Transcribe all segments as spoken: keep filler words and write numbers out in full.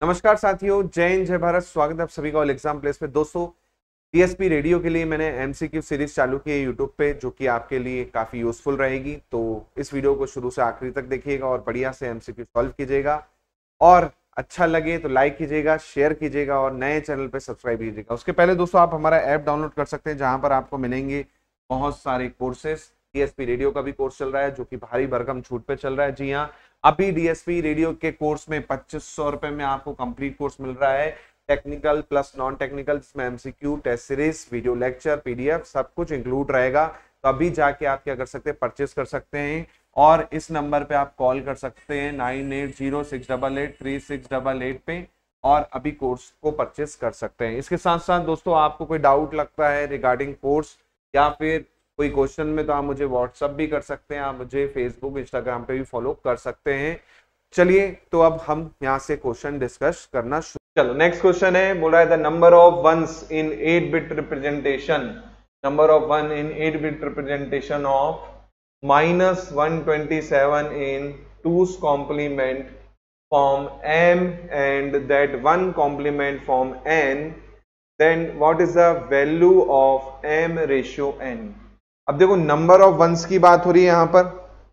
नमस्कार साथियों, जय हिंद जय भारत। स्वागत है आप सभी का ऑल एग्जाम प्लेस पे। दोस्तों, डीएसपी रेडियो के लिए मैंने एमसीक्यू सीरीज चालू की है यूट्यूब पे, जो कि आपके लिए काफी यूजफुल रहेगी। तो इस वीडियो को शुरू से आखिरी तक देखिएगा और बढ़िया से एमसीक्यू सॉल्व कीजिएगा। और अच्छा लगे तो लाइक कीजिएगा, शेयर कीजिएगा और नए चैनल पे सब्सक्राइब कीजिएगा। उसके पहले दोस्तों, आप हमारा ऐप डाउनलोड कर सकते हैं, जहां पर आपको मिलेंगे बहुत सारे कोर्सेस। डीएसपी रेडियो का भी कोर्स चल रहा है, जो कि भारी भरकम छूट पे चल रहा है। जी हाँ, अभी डीएसपी रेडियो के कोर्स में पच्चीस सौ रुपए में आपको कंप्लीट कोर्स मिल रहा है, टेक्निकल प्लस नॉन टेक्निकल, जिसमें MCQ, test series, video lecture, PDF सब कुछ इंक्लूड रहेगा। तो अभी जाके आप क्या कर सकते हैं, परचेस कर सकते हैं। और इस नंबर पे आप कॉल कर सकते हैं nine eight zero six double eight three six double eight पे, और अभी कोर्स को परचेस कर सकते हैं। इसके साथ साथ दोस्तों, आपको कोई डाउट लगता है रिगार्डिंग कोर्स या फिर कोई क्वेश्चन में, तो आप मुझे व्हाट्सअप भी कर सकते हैं, आप मुझे फेसबुक इंस्टाग्राम पे भी फॉलो कर सकते हैं। चलिए, तो अब हम यहाँ से क्वेश्चन डिस्कस करना शुरू। चलो, नेक्स्ट क्वेश्चन है, बोल रहा है the number of ones in eight bit representation, number of one in eight bit representation of minus one twenty seven in two's complement form m and that one complement form n, then what is the value of m ratio n? अब देखो, number of once की बात हो रही है, यहां पर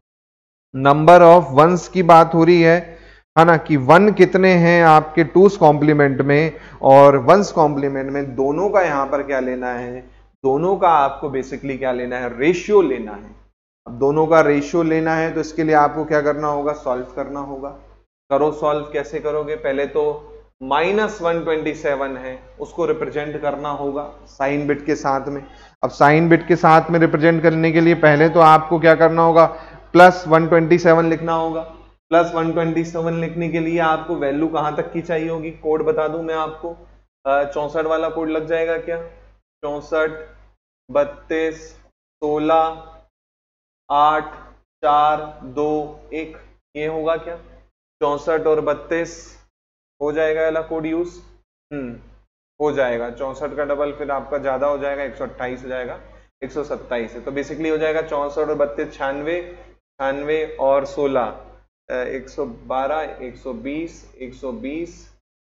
number of once की बात हो रही है है ना, कि वन कितने हैं आपके टू's कॉम्प्लीमेंट में और वंस कॉम्प्लीमेंट में, दोनों का यहां पर क्या लेना है, दोनों का आपको बेसिकली क्या लेना है, रेशियो लेना है। अब दोनों का रेशियो लेना है, तो इसके लिए आपको क्या करना होगा, सॉल्व करना होगा। करो सॉल्व, कैसे करोगे, पहले तो माइनस वन ट्वेंटी सेवन है, उसको रिप्रेजेंट करना होगा साइन बिट के साथ में। अब साइन बिट के साथ में रिप्रेजेंट करने के लिए पहले तो आपको क्या करना होगा, प्लस वन ट्वेंटी सेवन लिखना होगा। प्लस वन ट्वेंटी सेवन लिखने के लिए आपको वैल्यू कहां तक की चाहिए होगी, कोड बता दूं मैं आपको, चौसठ वाला कोड लग जाएगा क्या, चौसठ बत्तीस सोलह आठ चार दो एक, ये होगा क्या, चौसठ और बत्तीस हो जाएगा वाला कोड यूज, हम्म हो जाएगा। चौसठ का डबल फिर आपका ज्यादा हो जाएगा, एक सौ अट्ठाईस हो जाएगा, एक सौ सत्ताईस है, तो बेसिकली हो जाएगा चौसठ और बत्तीस छियानवे, छियानवे और सोलह एक सौ बारह, एक सौ बीस, एक सौ बीस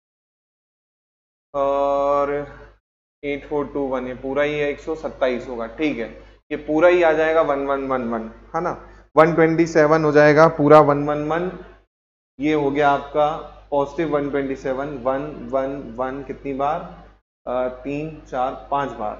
और एट फोर टू वन, ये पूरा ही है एक सौ सत्ताईस होगा। ठीक है, ये पूरा ही आ जाएगा वन वन वन वन, है ना, वन ट्वेंटी सेवन हो जाएगा पूरा वन वन वन। ये हो गया आपका positive one twenty seven, one one one कितनी बार, आ, तीन चार पांच बार,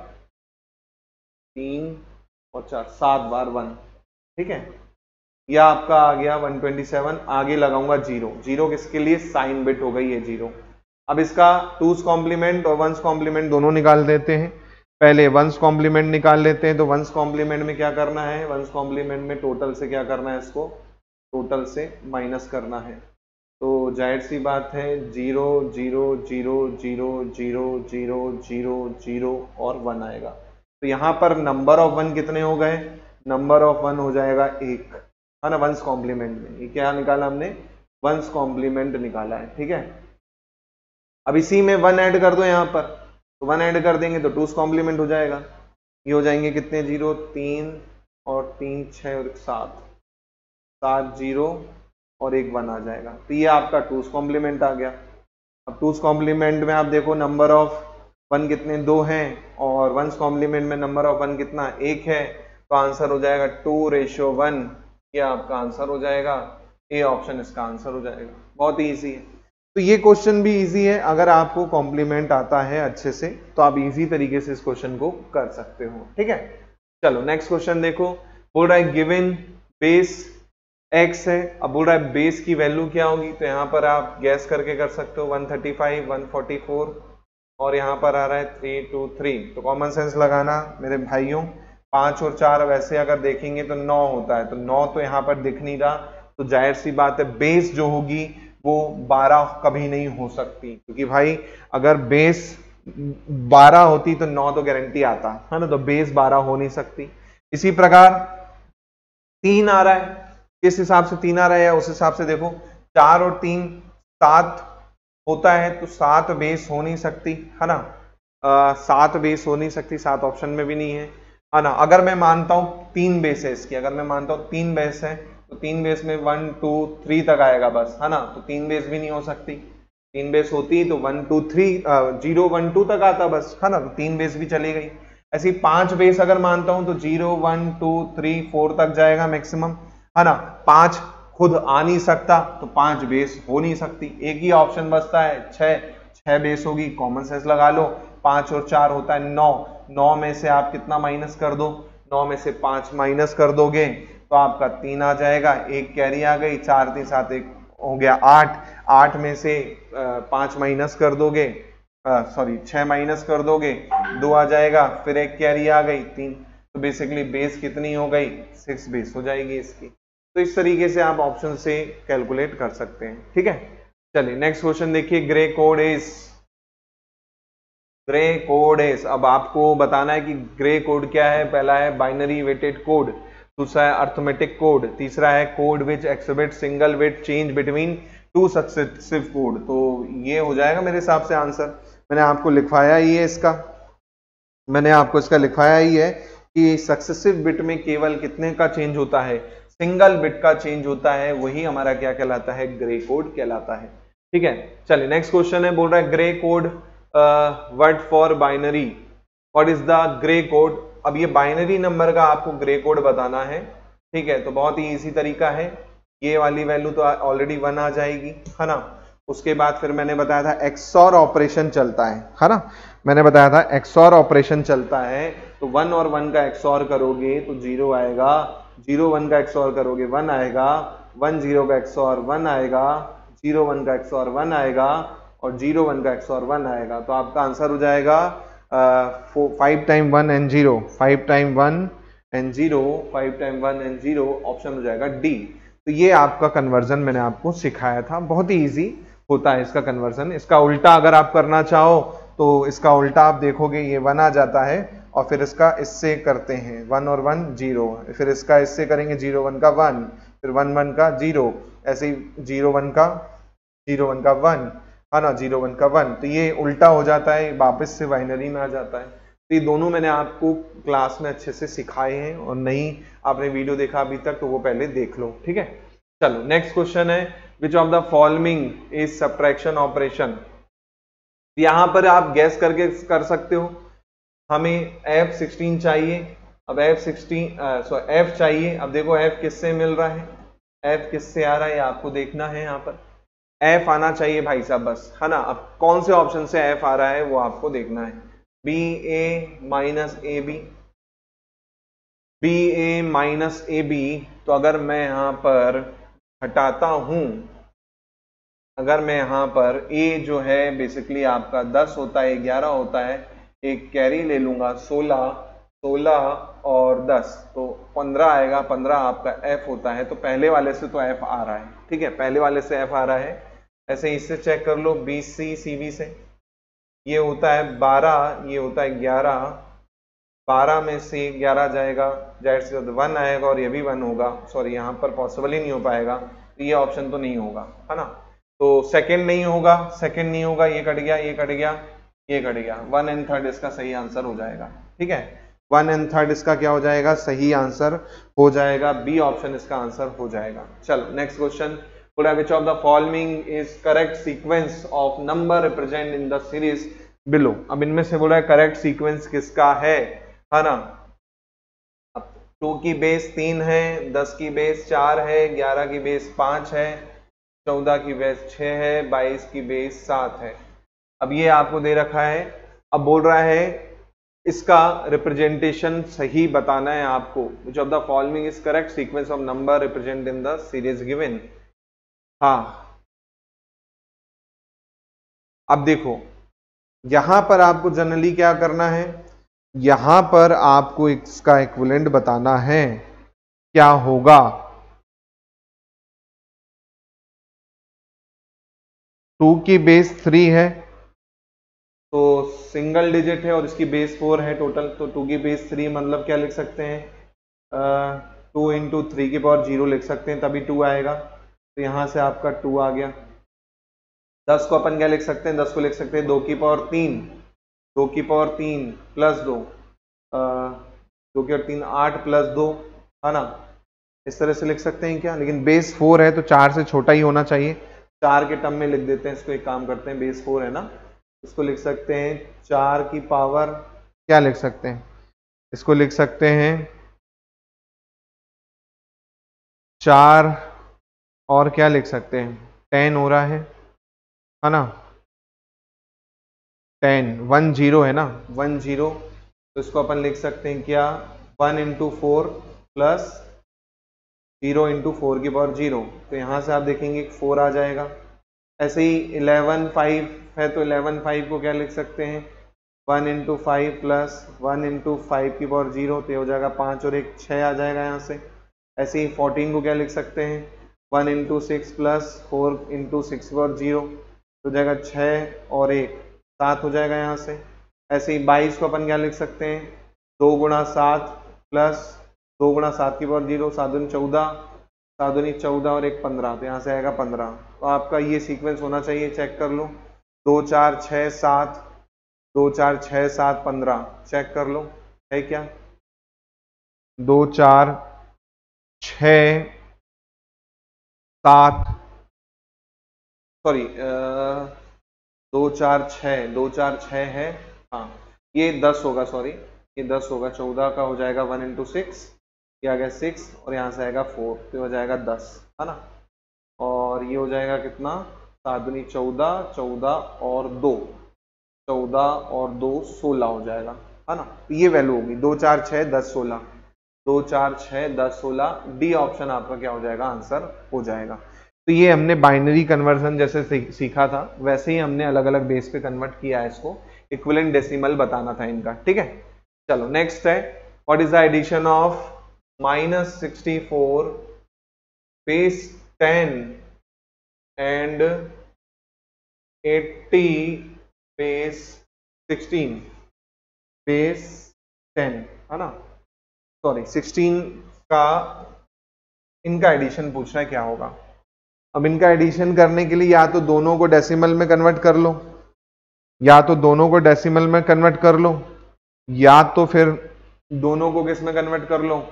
तीन और चार सात बार वन। ठीक है, यह आपका आ गया वन ट्वेंटी सेवन। आगे लगाऊंगा जीरो, जीरो किसके लिए, साइन बिट हो गई है जीरो। अब इसका टू's कॉम्प्लीमेंट और वंस कॉम्प्लीमेंट दोनों निकाल देते हैं। पहले वंस कॉम्प्लीमेंट निकाल लेते हैं। तो वंस कॉम्प्लीमेंट में क्या करना है, वंस कॉम्प्लीमेंट में टोटल से क्या करना है, इसको टोटल से माइनस करना है। तो जाहिर सी बात है, zero zero zero zero zero zero zero zero और वन आएगा। तो यहाँ पर नंबर ऑफ वन कितने हो गए, नंबर ऑफ वन हो जाएगा एक, है ना, वंस कॉम्प्लीमेंट में। ये क्या निकाला हमने, वंस कॉम्प्लीमेंट निकाला है। ठीक है, अब इसी में वन ऐड कर दो यहाँ पर, तो वन ऐड कर देंगे तो टू's कॉम्प्लीमेंट हो जाएगा। ये हो जाएंगे कितने, जीरो, तीन और तीन छः और सात, सात जीरो और एक वन आ जाएगा। तो ये आपका टू's कॉम्प्लीमेंट आ गया। अब टू's कॉम्प्लीमेंट में आप देखो, नंबर ऑफ वन कितने, दो हैं, और वंस कॉम्प्लीमेंट में नंबर ऑफ वन कितना, एक है। तो आंसर हो जाएगा टू रेशो वन, ये आपका आंसर हो जाएगा। ए ऑप्शन इसका आंसर हो जाएगा। बहुत ही ईजी है। तो ये क्वेश्चन भी इजी है, अगर आपको कॉम्प्लीमेंट आता है अच्छे से तो आप इजी तरीके से इस क्वेश्चन को कर सकते हो। ठीक है, चलो नेक्स्ट क्वेश्चन देखो। बोल रहा है गिवन बेस एक्स है। अब बोल रहा है बेस की वैल्यू क्या होगी, तो यहाँ पर आप गैस करके कर सकते हो, one thirty five, one forty four और यहाँ पर आ रहा है थ्री टू थ्री। तो कॉमन सेंस लगाना मेरे भाइयों, पांच और चार वैसे अगर देखेंगे तो नौ होता है, तो नौ तो यहाँ पर दिख नहीं रहा, तो जाहिर सी बात है बेस जो होगी वो बारह कभी नहीं हो सकती, क्योंकि भाई अगर बेस बारह होती तो नौ तो गारंटी आता है ना, तो बेस बारह हो नहीं सकती। इसी प्रकार तीन आ रहा है, किस हिसाब से तीन आ रहा है, उस हिसाब से देखो, चार और तीन सात होता है, तो सात बेस हो नहीं सकती, है ना, आ, सात बेस हो नहीं सकती, सात ऑप्शन में भी नहीं है, है ना। अगर मैं मानता हूं तीन बेस है इसकी, अगर मैं मानता हूं तीन बेस है, तो तीन बेस में वन टू थ्री तक आएगा बस, है ना, तो तीन बेस भी नहीं हो सकती। तीन बेस होती तो one two three zero one two तक आता बस, है ना, तो तीन बेस भी चली गई। ऐसी पांच बेस अगर मानता हूं तो zero one two three four तक जाएगा मैक्सिमम, है ना। पांच खुद आ नहीं सकता तो पांच बेस हो नहीं सकती, एक ही ऑप्शन बचता है छह, छह बेस होगी, कॉमन सेंस लगा लो, पांच और चार होता है नौ, नौ में से आप कितना माइनस कर दो, नौ में से पांच माइनस कर दोगे तो आपका तीन आ जाएगा, एक कैरी आ गई, चार तीन सात एक हो गया आठ, आठ में से पांच माइनस कर दोगे, सॉरी छह माइनस कर दोगे, दो आ जाएगा, फिर एक कैरी आ गई तीन, तो बेसिकली बेस कितनी हो गई, सिक्स बेस हो जाएगी इसकी। तो इस तरीके से आप ऑप्शन से कैलकुलेट कर सकते हैं, ठीक है। चलिए नेक्स्ट क्वेश्चन देखिए, gray code is, gray code is, अब आपको बताना है कि ग्रे कोड क्या है। पहला है बाइनरी वेटेड कोड, दूसरा है अर्थमेटिक कोड, तीसरा है code which exhibit single bit change between two successive code. तो ये हो जाएगा मेरे हिसाब से आंसर, मैंने आपको लिखवाया ही है इसका, मैंने आपको इसका लिखवाया ही है कि सक्सेसिव बिट में केवल कितने का चेंज होता है, सिंगल बिट का चेंज होता है, वही हमारा क्या कहलाता है, ग्रे कोड कहलाता है, ठीक है। चलिए नेक्स्ट क्वेश्चन है, बोल रहा है gray code word for binary, what is the gray code. अब ये बाइनरी नंबर का आपको ग्रे कोड बताना है, ठीक है। तो बहुत ही इजी तरीका है, ये वाली वैल्यू तो ऑलरेडी वन आ जाएगी, है ना। उसके बाद फिर मैंने बताया था एक्सऑर ऑपरेशन चलता है, है ना, मैंने बताया था एक्सऑर ऑपरेशन चलता है, तो वन और वन का एक्सऑर करोगे तो जीरो आएगा, जीरो वन का एक्सऑर करोगे वन आएगा, वन जीरो का एक्सऑर वन आएगा, जीरो वन का एक्सऑर वन आएगा, और जीरो वन का एक्सऑर वन आएगा। तो आपका आंसर हो जाएगा five time one and zero, five time one and zero, five time one and zero, option हो जाएगा डी। तो ये आपका कन्वर्जन मैंने आपको सिखाया था, बहुत ही इजी होता है इसका कन्वर्जन। इसका उल्टा अगर आप करना चाहो तो इसका उल्टा आप देखोगे, ये वन आ जाता है और फिर इसका इससे करते हैं, वन और वन जीरो, फिर इसका इससे करेंगे, जीरो वन का वन, फिर वन वन का जीरो, ऐसे ही जीरो वन का जीरो वन का वन, है ना, जीरो वन का वन, तो ये उल्टा हो जाता है, वापस से बाइनरी में आ जाता है। तो ये दोनों मैंने आपको क्लास में अच्छे से सिखाए हैं, और नहीं आपने वीडियो देखा अभी तक तो वो पहले देख लो, ठीक है। चलो नेक्स्ट क्वेश्चन है, which of the following is subtraction operation. यहां पर आप गैस करके कर सकते हो, हमें एफ सिक्सटीन चाहिए, अब एफ सिक्सटीन सो एफ चाहिए, अब देखो एफ किससे मिल रहा है, एफ किससे आ रहा है आपको देखना है, यहाँ पर एफ आना चाहिए भाई साहब बस, है ना। अब कौन से ऑप्शन से एफ आ रहा है वो आपको देखना है, B A minus A B, B A minus A B, तो अगर मैं यहां पर हटाता हूं, अगर मैं यहां पर ए जो है बेसिकली आपका दस होता है, ग्यारह होता है, एक कैरी ले लूंगा सोलह, सोलह और दस तो पंद्रह आएगा, पंद्रह आपका एफ होता है, तो पहले वाले से तो एफ आ रहा है, ठीक है, पहले वाले से एफ आ रहा है। ऐसे इससे चेक कर लो, बी सी सी बी से ये होता है बारह, ये होता है ग्यारह, बारह में से ग्यारह जाएगा, जाहिर सी बात वन आएगा और ये भी वन होगा, सॉरी यहाँ पर पॉसिबल ही नहीं हो पाएगा, तो ये ऑप्शन तो नहीं होगा, है ना। तो सेकंड नहीं होगा, सेकंड नहीं होगा, ये कट गया, ये कट गया, ये कट गया, वन एंड थर्ड इसका सही आंसर हो जाएगा, ठीक है, वन एंड थर्ड इसका क्या हो जाएगा, सही आंसर हो जाएगा, बी ऑप्शन इसका आंसर हो जाएगा। चलो next question, which of the following is correct sequence of number represent in the series below। अब इनमें से बोला है करेक्ट सीक्वेंस किसका है, है ना। अब टू की बेस तीन है, दस की बेस चार है, ग्यारह की बेस पांच है, चौदह की बेस छह है, बाईस की बेस सात है। अब ये आपको दे रखा है, अब बोल रहा है इसका रिप्रेजेंटेशन सही बताना है आपको, which of the following is correct sequence of number represent in the series given। हाँ अब देखो यहां पर आपको जनरली क्या करना है, यहां पर आपको इसका इक्विवेलेंट बताना है, क्या होगा, टू की बेस थ्री है तो सिंगल डिजिट है और इसकी बेस फोर है टोटल, तो टू की बेस थ्री मतलब क्या लिख सकते हैं, टू इंटू थ्री की पावर जीरो लिख सकते हैं, तभी टू आएगा, तो यहां से आपका टू आ गया। दस को अपन क्या लिख सकते हैं, दस को लिख सकते हैं दो की पावर तीन, दो की पावर तीन प्लस दो, दो की पावर तीन आठ प्लस दो, है ना, इस तरह से लिख सकते हैं क्या, लेकिन बेस फोर है तो चार से छोटा ही होना चाहिए, चार के टर्म में लिख देते हैं इसको, एक काम करते हैं, बेस फोर है ना, इसको लिख सकते हैं चार की पावर, क्या लिख सकते हैं इसको, लिख सकते हैं चार, और क्या लिख सकते हैं, टेन हो रहा है है ना, टेन, वन जीरो है ना, वन जीरो, तो इसको अपन लिख सकते हैं क्या, one into four plus zero into four की पावर जीरो, तो यहाँ से आप देखेंगे फोर आ जाएगा। ऐसे ही इलेवन फाइव है तो इलेवन फाइव को क्या लिख सकते हैं, one into five plus one into five की पावर जीरो, तो हो जाएगा पाँच और एक छः आ जाएगा यहाँ से। ऐसे ही फोर्टीन को क्या लिख सकते हैं, one into six plus four into six की पावर जीरो, तो हो जाएगा छः और एक सात हो जाएगा यहाँ से। ऐसे ही बाईस को अपन क्या लिख सकते हैं, दो गुणा सात प्लस दो गुणा सात की पावर जीरो, सात दूनी चौदह, सात दूनी चौदह और एक पंद्रह, तो यहाँ से आएगा पंद्रह। तो आपका ये सीक्वेंस होना चाहिए, चेक कर लो, दो चार छः सात, दो चार छः सात पंद्रह, चेक कर लो है क्या, दो चार छः सात, सॉरी दो चार छः, दो चार छः है, हाँ ये दस होगा, सॉरी ये दस होगा, चौदह का हो जाएगा वन इंटू सिक्स, ये आ गया सिक्स और यहाँ से आएगा फोर, तो हो जाएगा दस है ना, और ये हो जाएगा कितना, सात दूनी चौदह, चौदह और दो, चौदह और दो सोलह हो जाएगा है ना, तो ये वैल्यू होगी दो चार छः दस सोलह, दो चार छः दस सोलह, डी ऑप्शन आपका क्या हो जाएगा, आंसर हो जाएगा। तो ये हमने बाइनरी कन्वर्जन जैसे सीखा था वैसे ही हमने अलग अलग बेस पे कन्वर्ट किया है इसको, इक्विवेलेंट डेसिमल बताना था इनका, ठीक है। चलो नेक्स्ट है, what is the addition of minus sixty four base ten and eighty base sixteen, base ten है ना, सॉरी सिक्सटीन का इनका एडिशन पूछ रहा है क्या होगा। अब इनका एडिशन करने के लिए या तो दोनों को डेसिमल में कन्वर्ट कर लो, या तो दोनों को डेसिमल में कन्वर्ट कर लो, या तो फिर दोनों को किस में कन्वर्ट कर लो,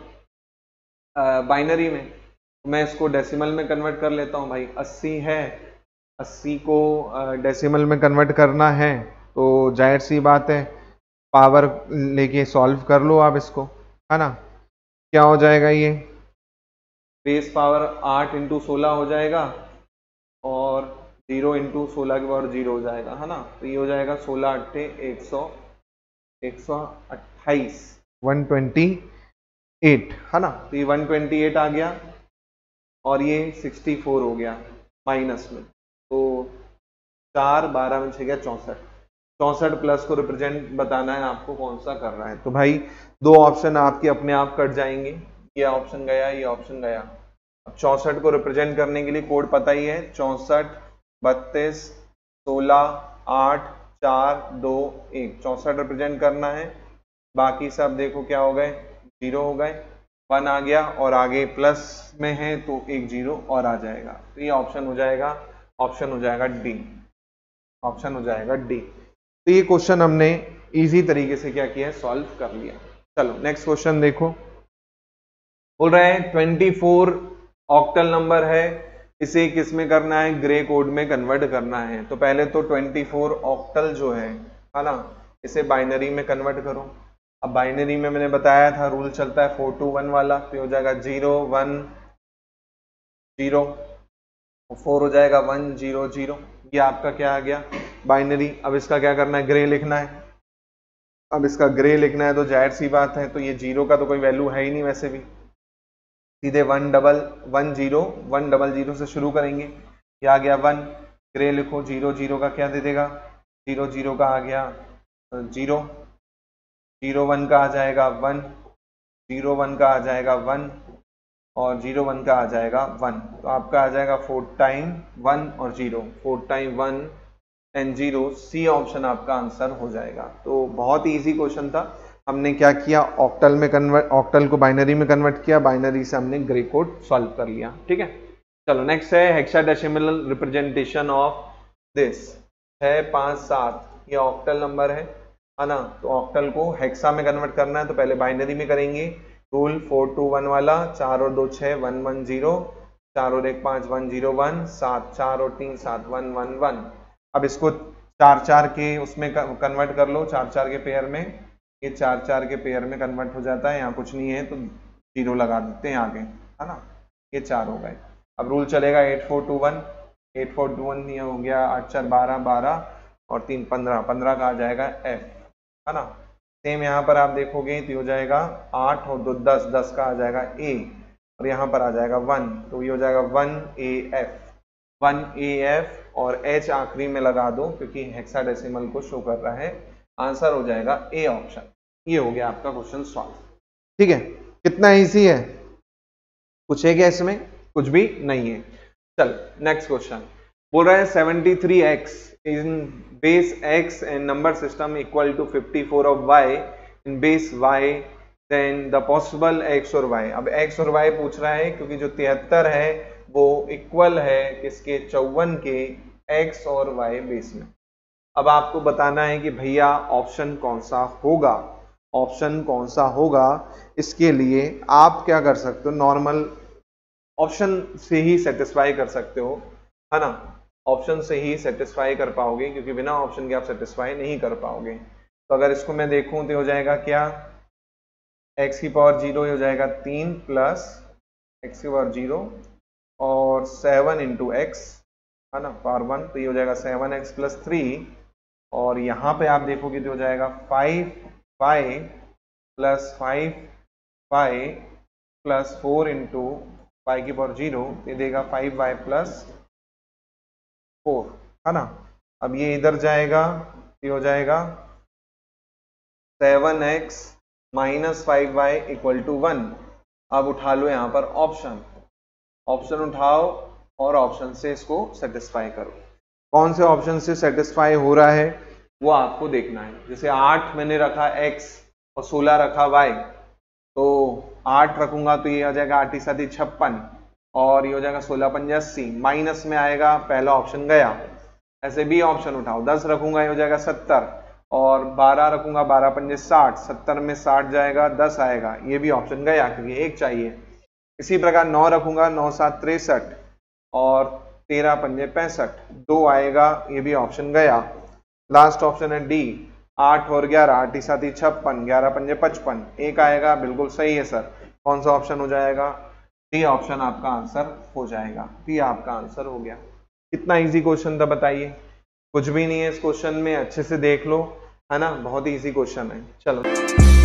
बाइनरी में। मैं इसको डेसिमल में कन्वर्ट कर लेता हूं भाई, अस्सी है, अस्सी को डेसिमल में कन्वर्ट करना है तो जाहिर सी बात है पावर लेके सॉल्व कर लो आप इसको, है ना। क्या हो जाएगा, ये बेस पावर आठ इंटू सोलह हो जाएगा और जीरो इंटू सोलह की पावर जीरो हो जाएगा, है ना। तो ये हो जाएगा सोलह अट्ठे एक सौ, एक सौ अट्ठाईस, वन ट्वेंटी एट, है ना। तो ये वन ट्वेंटी एट आ गया और ये सिक्सटी फोर हो गया माइनस में, तो चार बारह में छः गया चौंसठ, चौंसठ प्लस को रिप्रेजेंट बताना है आपको कौन सा कर रहा है। तो भाई दो ऑप्शन आपके अपने आप कट जाएंगे, ये ऑप्शन गया, ये ऑप्शन गया। अब चौंसठ को रिप्रेजेंट करने के लिए कोड पता ही है, चौंसठ बत्तीस सोलह आठ चार दो एक, चौंसठ रिप्रेजेंट करना है। बाकी सब देखो क्या हो गए, जीरो हो गए, वन आ गया और आगे प्लस में है तो एक जीरो और आ जाएगा। तो ये ऑप्शन हो जाएगा, ऑप्शन हो जाएगा डी, ऑप्शन हो जाएगा डी। तो ये क्वेश्चन हमने इजी तरीके से क्या किया है, सॉल्व कर लिया। चलो नेक्स्ट क्वेश्चन देखो, बोल रहे हैं चौबीस ऑक्टल नंबर है, इसे किस में करना है, ग्रे कोड में कन्वर्ट करना है। तो पहले तो चौबीस ऑक्टल जो है है ना, इसे बाइनरी में कन्वर्ट करो। अब बाइनरी में मैंने बताया था रूल चलता है फोर टू वन वाला, तो हो जाएगा जीरो वन जीरो, फोर हो जाएगा वन जीरो जीरो। ये आपका क्या आ गया बाइनरी। अब इसका क्या करना है, ग्रे लिखना है। अब इसका ग्रे लिखना है तो जाहिर सी बात है, तो ये जीरो का तो कोई वैल्यू है ही नहीं, वैसे भी सीधे one double one zero one double zero से शुरू करेंगे। ये आ गया वन, ग्रे लिखो, जीरो जीरो का क्या दे देगा, जीरो जीरो का आ गया जीरो, जीरो वन का आ जाएगा वन, जीरो वन का आ जाएगा वन और जीरो वन का आ जाएगा वन। तो आपका आ जाएगा फोर टाइम वन और zero, four time one and zero, C option आपका आंसर हो जाएगा। तो बहुत ही इजी क्वेश्चन था। हमने क्या किया, ऑक्टल में कन्वर्ट, ऑक्टल को बाइनरी में कन्वर्ट किया, बाइनरी से हमने ग्रे कोड सॉल्व कर लिया, ठीक है। चलो नेक्स्ट है हेक्साडेसिमल रिप्रेजेंटेशन ऑफ दिस, है पाँच सात, ये ऑक्टल नंबर है है ना। तो ऑक्टल को हेक्सा में कन्वर्ट करना है तो पहले बाइनरी में करेंगे, रूल फोर टू वन वाला, चार और दो छः, वन वन जीरो, चार और एक पाँच, वन जीरो वन, सात, चार और तीन सात, वन वन वन। अब इसको चार चार के उसमें कन्वर्ट कर लो, चार चार के पेयर में, ये चार चार के पेयर में कन्वर्ट हो जाता है, यहाँ कुछ नहीं है तो जीरो लगा देते हैं आगे, है ना। ये चार हो गए। अब रूल चलेगा eight four two one, eight four two one ये हो गया, आठ चार बारह, बारह और तीन पंद्रह, पंद्रह का आ जाएगा एफ, है ना। सेम यहाँ पर आप देखोगे तो हो जाएगा आठ और दो दस, दस का आ जाएगा ए, और यहाँ पर आ जाएगा वन, तो ये हो जाएगा one A F, one A F और एच आखिरी में लगा दो क्योंकि हेक्साडेसिमल को शो कर रहा है। आंसर हो जाएगा ए ऑप्शन। ये हो गया आपका क्वेश्चन सॉल्व। ठीक है, कितना इजी है, कुछ है क्या इसमें? कुछ भी नहीं है। चल नेक्स्ट क्वेश्चन बोल रहा है seventy three X in base x and number system equal to fifty four of y in base y, then the possible x और y। अब x और y पूछ रहा है क्योंकि जो तिहत्तर है वो इक्वल है किसके? चौवन के x और y बेस में। अब आपको बताना है कि भैया ऑप्शन कौन सा होगा, ऑप्शन कौन सा होगा। इसके लिए आप क्या कर सकते हो, नॉर्मल ऑप्शन से ही सेटिस्फाई कर सकते हो, है ना। ऑप्शन से ही सेटिस्फाई कर पाओगे क्योंकि बिना ऑप्शन के आप सेटिस्फाई नहीं कर पाओगे। तो अगर इसको मैं देखूं तो हो जाएगा क्या, x की पावर जीरो हो जाएगा तीन प्लस एक्स की पावर जीरो और सेवन इंटू एक्स, है ना, पावर वन, तो ये हो जाएगा सेवन एक्स प्लस थ्री, और यहाँ पे आप देखोगे तो हो जाएगा five Y plus five Y plus four into Y की पावर जीरो, ये देगा फाइव वाई प्लस फोर, है ना। अब ये इधर जाएगा, ये हो जाएगा seven X minus five Y equal to one. अब उठा लो यहाँ पर ऑप्शन, ऑप्शन उठाओ और ऑप्शन से इसको सेटिस्फाई करो। कौन से ऑप्शन से सेटिस्फाई हो रहा है वो आपको देखना है। जैसे आठ मैंने रखा x और सोलह रखा y, तो आठ रखूंगा तो ये आ जाएगा आठ ही साथी छप्पन, और ये हो जाएगा सोलह पंजे अस्सी, माइनस में आएगा पहला ऑप्शन गया। ऐसे भी ऑप्शन उठाओ, दस रखूंगा ये हो जाएगा सत्तर, और बारह रखूंगा बारह पंजे साठ, सत्तर में साठ जाएगा दस आएगा, ये भी ऑप्शन गया क्योंकि एक चाहिए। इसी प्रकार नौ रखूंगा, नौ सात तिरसठ और तेरह पंजे पैंसठ, दो आएगा, ये भी ऑप्शन गया। लास्ट ऑप्शन है डी, आठ और ग्यारह, आठ ही साथ ही छप्पन, ग्यारह पंजे पचपन, एक आएगा। बिल्कुल सही है सर। कौन सा ऑप्शन हो जाएगा? डी ऑप्शन आपका आंसर हो जाएगा। डी आपका आंसर हो गया। कितना इजी क्वेश्चन था बताइए, कुछ भी नहीं है इस क्वेश्चन में, अच्छे से देख लो, है ना, बहुत इजी क्वेश्चन है। चलो